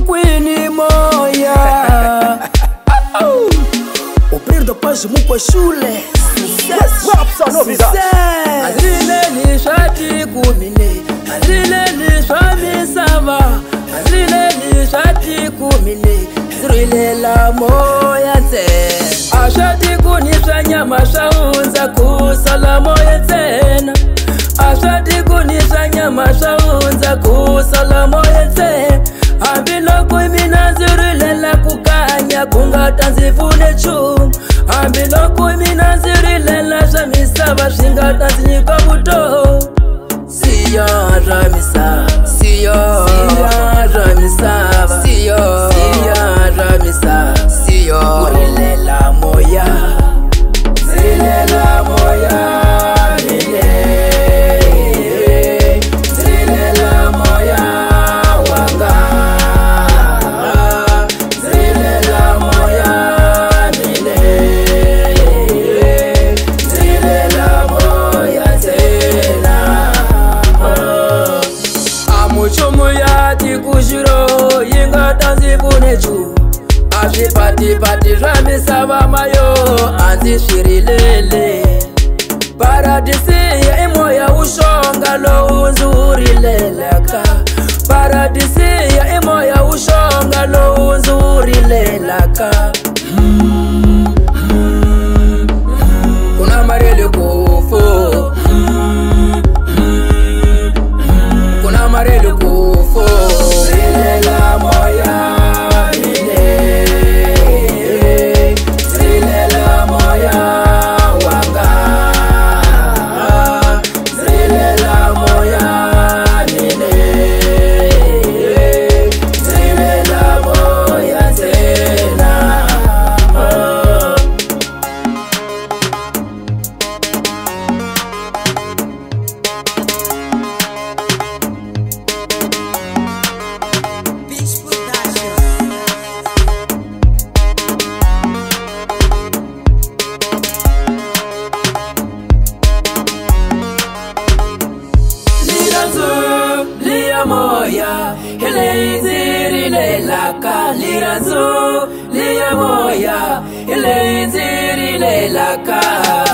Queen moya. O período paz muko shule. Rapsa novidade. Azrile ni shati kumine. Azrile ni shami sama. Azrile ni shati kumine. Azrile la moya te. Ashati kunisha nyama shaunza kusala moya tena. Ashati kunisha nyama shaunza kusala moya tena. Ambilo kuimina zirile la kukanya kungata nzifune chu. Ambilo kuimina zirile la shamisaba shingata zinyika buto. Siyo ramisa, siyo ramisaba, siyo ramisa, siyo urile la moya, zirile la moya. Pati ramisaba mayo anzi shirilele. Paradisi ya imoya ushonga lo unzurilelaka. Paradisi ya imoya ushonga lo unzurilelaka. Kuna marele kufo. Kuna marele kufo. Zilela moya. Moya, hele zirile laka lirazo, liya moya, hele zirile laka.